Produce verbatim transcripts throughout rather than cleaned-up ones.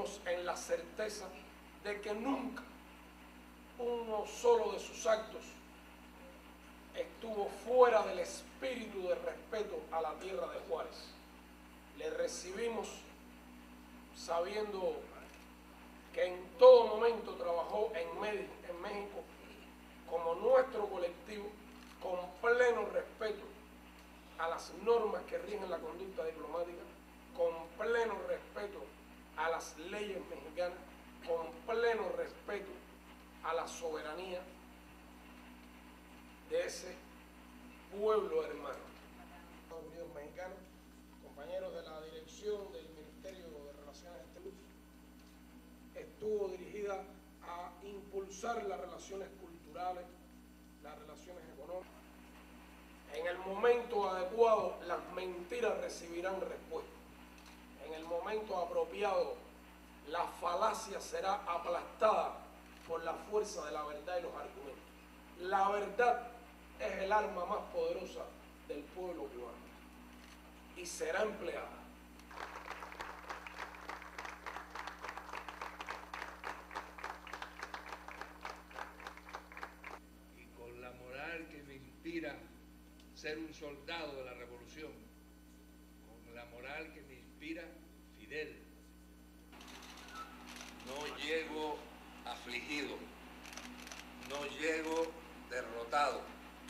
vivimos en la certeza de que nunca uno solo de sus actos estuvo fuera del espíritu de respeto a la tierra de Juárez. Le recibimos sabiendo que en todo momento trabajó en México como nuestro colectivo, con pleno respeto a las normas que rigen la conducta diplomática, con pleno respeto a las leyes mexicanas, con pleno respeto a la soberanía de ese pueblo hermano. Estados Unidos mexicanos, compañeros de la dirección del Ministerio de Relaciones Exteriores, estuvo dirigida a impulsar las relaciones culturales, las relaciones económicas. En el momento adecuado, las mentiras recibirán respuesta. En el momento apropiado, la falacia será aplastada por la fuerza de la verdad y los argumentos. La verdad es el arma más poderosa del pueblo cubano y será empleada. Y con la moral que me inspira ser un soldado de la revolución, con la moral que me inspira Fidel. No llego afligido, no llego derrotado,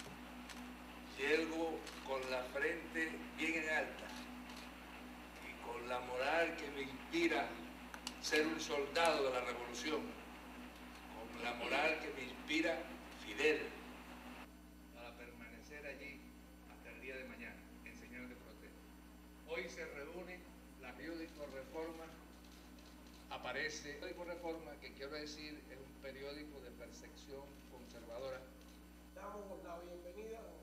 llego con la frente bien en alta y con la moral que me inspira ser un soldado de la revolución, con la moral que me inspira Fidel. Para permanecer allí hasta el día de mañana, en señal de protesta. Hoy se reúne la periódico Reforma, aparece el periódico Reforma, que quiero decir es un periódico de percepción conservadora. Damos la bienvenida